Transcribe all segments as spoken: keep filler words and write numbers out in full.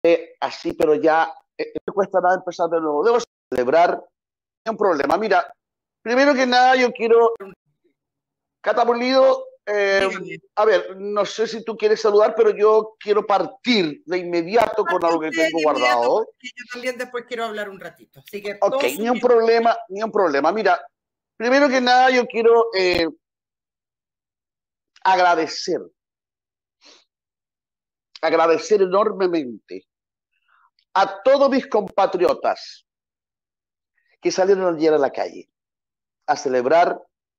eh, así, pero ya eh, no me cuesta nada empezar de nuevo. Debo celebrar, no hay un problema. Mira, primero que nada yo quiero, Cata Pulido, eh, Dígame. a ver, no sé si tú quieres saludar, pero yo quiero partir de inmediato con algo que tengo De inmediato, guardado. porque yo también después quiero hablar un ratito. Así que Ok, todo ni un suyo. problema, ni un problema. Mira, primero que nada yo quiero eh, agradecer, agradecer enormemente a todos mis compatriotas que salieron ayer a la calle a celebrar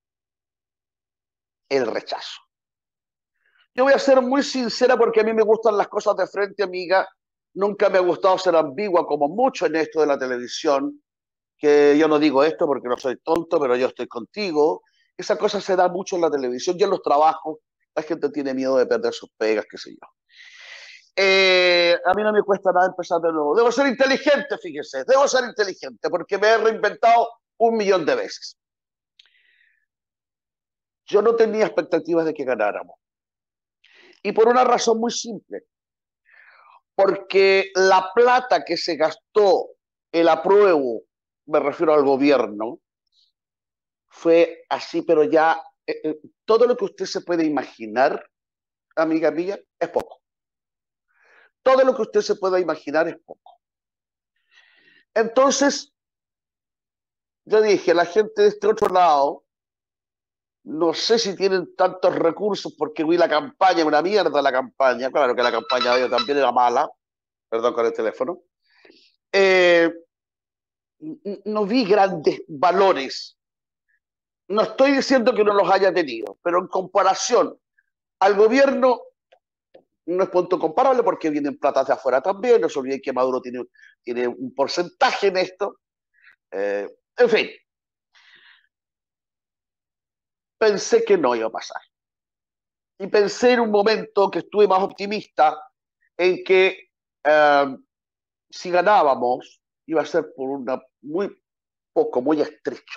el rechazo. Yo voy a ser muy sincera porque a mí me gustan las cosas de frente, amiga. Nunca me ha gustado ser ambigua como mucho en esto de la televisión, que yo no digo esto porque no soy tonto, pero yo estoy contigo. Esa cosa se da mucho en la televisión y en los trabajos. La gente tiene miedo de perder sus pegas, qué sé yo. Eh, a mí no me cuesta nada empezar de nuevo. Debo ser inteligente, fíjese. Debo ser inteligente porque me he reinventado un millón de veces. Yo no tenía expectativas de que ganáramos. Y por una razón muy simple. Porque la plata que se gastó el apruebo, me refiero al gobierno, fue así, pero ya eh, eh, todo lo que usted se puede imaginar, amiga mía, es poco. Todo lo que usted se pueda imaginar es poco. Entonces, yo dije, la gente de este otro lado, no sé si tienen tantos recursos porque vi la campaña, una mierda la campaña, claro que la campaña de ellos también era mala, perdón con el teléfono, eh, no vi grandes valores. No estoy diciendo que no los haya tenido, pero en comparación al gobierno no es punto comparable porque vienen platas de afuera también. No se olviden que Maduro tiene, tiene un porcentaje en esto. Eh, en fin, pensé que no iba a pasar. Y pensé en un momento que estuve más optimista en que eh, si ganábamos iba a ser por una muy poco, muy estrecho.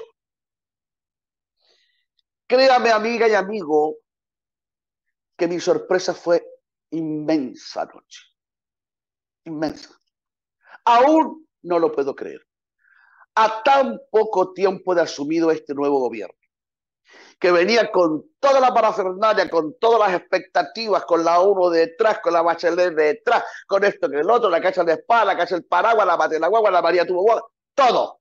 Créame, amiga y amigo, que mi sorpresa fue inmensa anoche. Inmensa. Aún no lo puedo creer. A tan poco tiempo de asumido este nuevo gobierno, que venía con toda la parafernalia, con todas las expectativas, con la uno detrás, con la Bachelet detrás, con esto que el otro, la cacha de espada, la cacha del paraguas, la Mate la guagua, la María tuvo guagua, todo.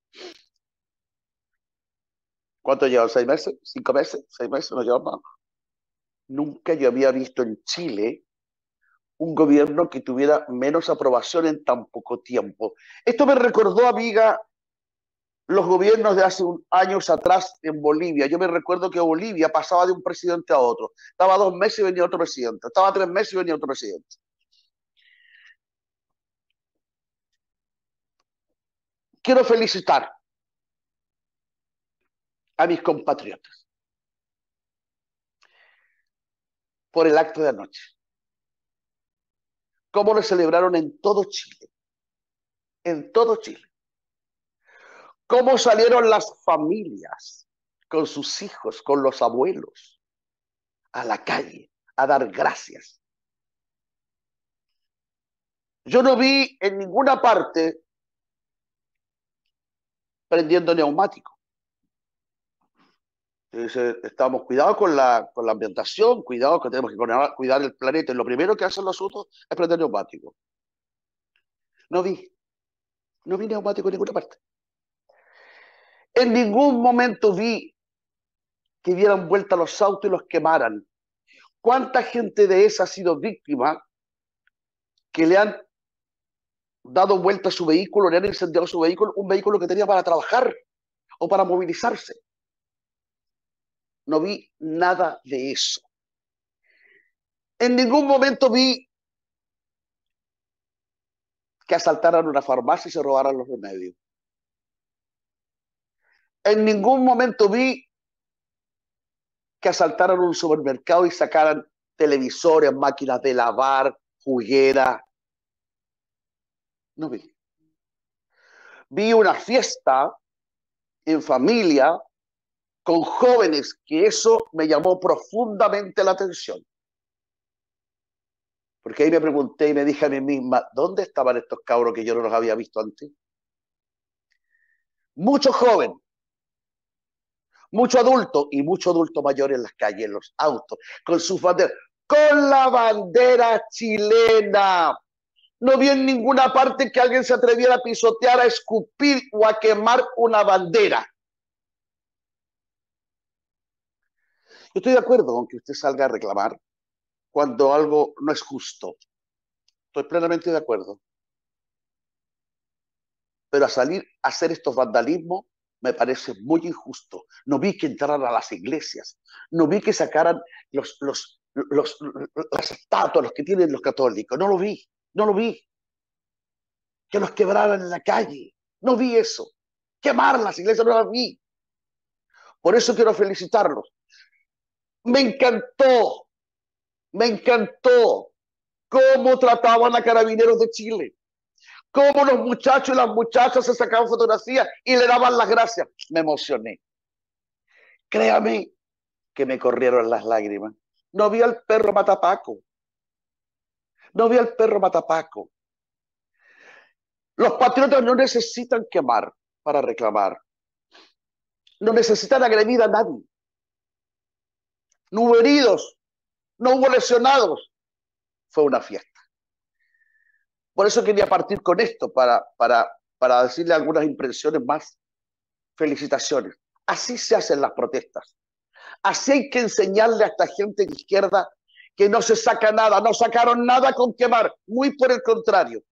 ¿Cuánto llevan? ¿Seis meses? ¿Cinco meses? ¿Seis meses? No llevan más. Nunca yo había visto en Chile un gobierno que tuviera menos aprobación en tan poco tiempo. Esto me recordó, amiga, los gobiernos de hace un, años atrás en Bolivia. Yo me recuerdo que Bolivia pasaba de un presidente a otro. Estaba dos meses y venía otro presidente. Estaba tres meses y venía otro presidente. Quiero felicitar a mis compatriotas por el acto de anoche. Cómo lo celebraron en todo Chile. En todo Chile. Cómo salieron las familias con sus hijos, con los abuelos, a la calle a dar gracias. Yo no vi en ninguna parte prendiendo neumáticos. Dice, estamos cuidados con la, con la ambientación, cuidado que tenemos que cuidar el planeta. Y lo primero que hacen los otros es prender neumáticos. No vi, no vi neumáticos en ninguna parte. En ningún momento vi que dieran vuelta a los autos y los quemaran. ¿Cuánta gente de esa ha sido víctima que le han dado vuelta a su vehículo, le han incendiado su vehículo, un vehículo que tenía para trabajar o para movilizarse? No vi nada de eso. En ningún momento vi que asaltaran una farmacia y se robaran los remedios. En ningún momento vi que asaltaran un supermercado y sacaran televisores, máquinas de lavar, jugueras. No vi. Vi una fiesta en familia con jóvenes, que eso me llamó profundamente la atención. Porque ahí me pregunté y me dije a mí misma, ¿dónde estaban estos cabros que yo no los había visto antes? Muchos jóvenes, muchos adultos y muchos adultos mayores en las calles, en los autos, con sus banderas, con la bandera chilena. No vi en ninguna parte que alguien se atreviera a pisotear, a escupir o a quemar una bandera. Yo estoy de acuerdo con que usted salga a reclamar cuando algo no es justo. Estoy plenamente de acuerdo. Pero a salir a hacer estos vandalismos me parece muy injusto. No vi que entraran a las iglesias, no vi que sacaran los, los, los, las estatuas, los que tienen los católicos, no lo vi, no lo vi. Que los quebraran en la calle, no vi eso. Quemar las iglesias, no las vi. Por eso quiero felicitarlos. Me encantó, me encantó cómo trataban a Carabineros de Chile. Cómo los muchachos y las muchachas se sacaban fotografías y le daban las gracias. Me emocioné. Créame que me corrieron las lágrimas. No vi al perro matapaco. No vi al perro matapaco. Los patriotas no necesitan quemar para reclamar. No necesitan agredir a nadie. No hubo heridos, no hubo lesionados. Fue una fiesta. Por eso quería partir con esto, para, para, para decirle algunas impresiones más. Felicitaciones. Así se hacen las protestas. Así hay que enseñarle a esta gente de izquierda que no se saca nada, no sacaron nada con quemar, muy por el contrario.